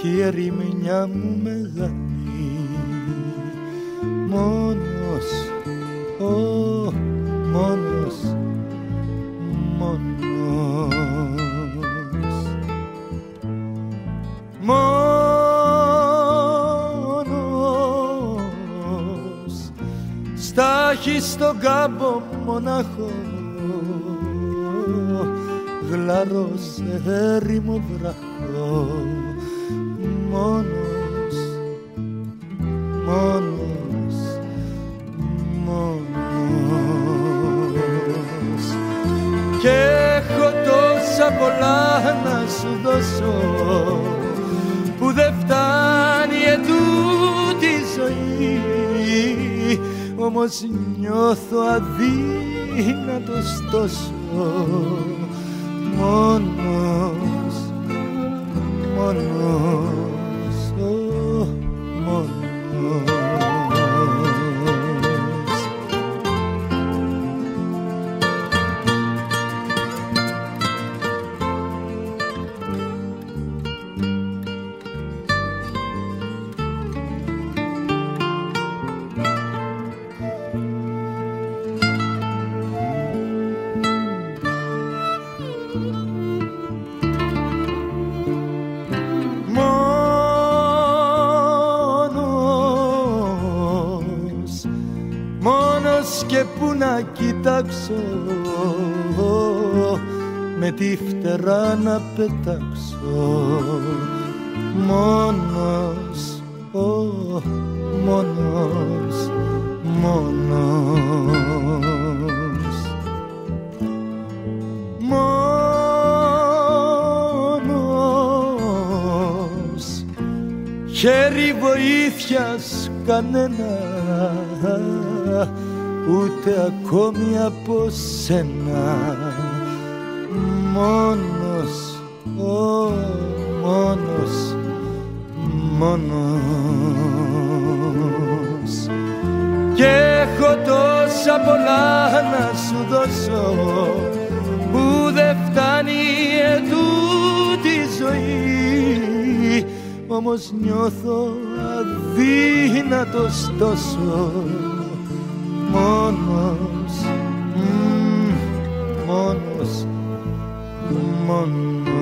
κι η ερημιά μου μεγάλη. Μόνος, μόνος, μόνος, μόνος, στάχει στον κάμπο μονάχο, γλάρος έρημο βράχο. Μόνος, μόνος, μόνος, και έχω τόσα πολλά να σου δώσω που δεν φτάνει ετούτη ζωή, όμως νιώθω αδύνατος τόσο. Μόνος, μόνος, μόνος. Και που να κοιτάξω, με τη φτερά να πετάξω. Μόνος, μόνος, μόνος, μόνος, χέρι βοήθειας κανένα, ούτε ακόμη από σένα. Μόνος, μόνος, μόνος, και έχω τόσα πολλά να σου δώσω που δεν φτάνει ετούτη ζωή, όμως νιώθω αδύνατος τόσο. Μόνος, μόνος, μόνος.